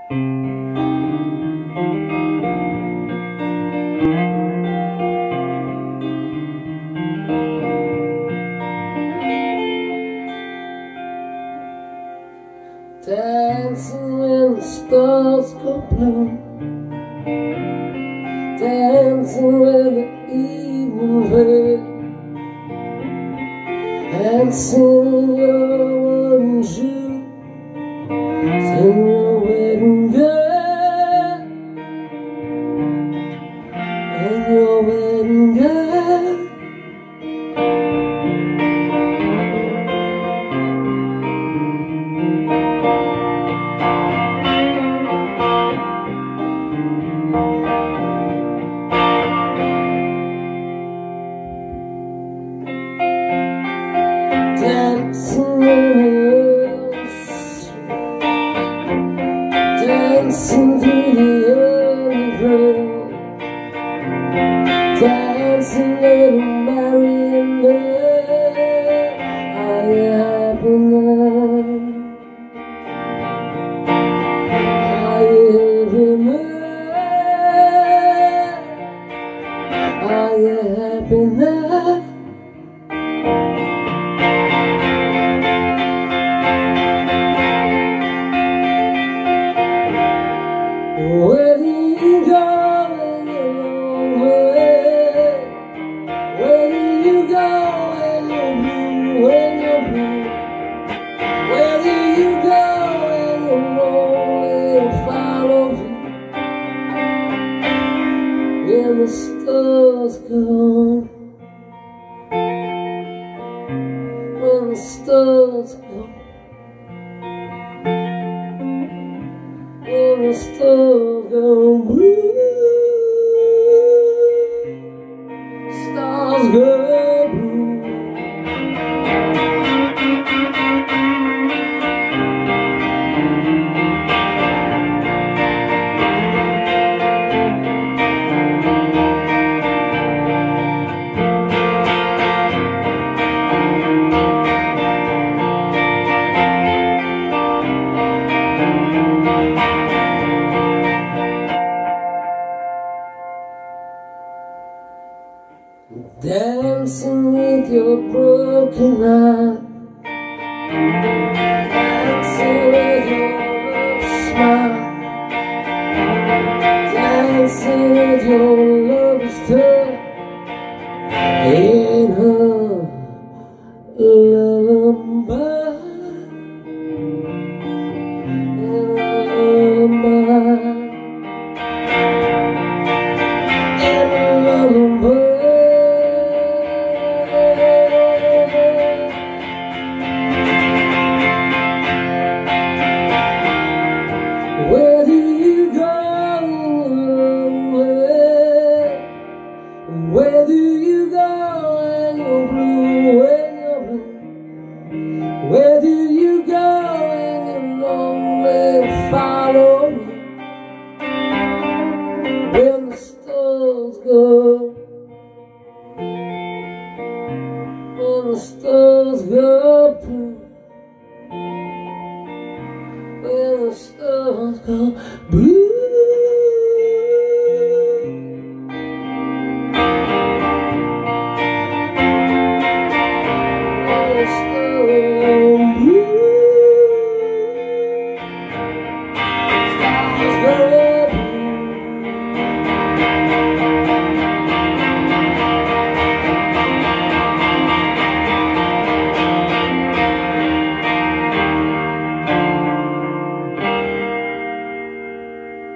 Dancing when the stars go blue, dancing when the evening veil, dancing in your wedding shoes, in your wedding gown, in your wedding gown. Dancing in the street, dancing through the underground, dancing little marionette. Are you happy now? Are you happy now? Are you happy now? Where do you go when you're lonely? Where do you go when you're blue, when you're blue? Where do you go when you're lonely? I'll follow you. When the stars go, when the stars go, when the stars go blue, stars go blue. Dancing with your broken heart, dancing with your love smile, dancing with your lover's touch in her lullaby, in her lullaby, in her lullaby. Where do you go where do you go when you're blue, when you're blue? Where do you go when you're lonely? Follow me. When the stars go, when the stars go blue, when the stars go blue. When the stars go blue, stars go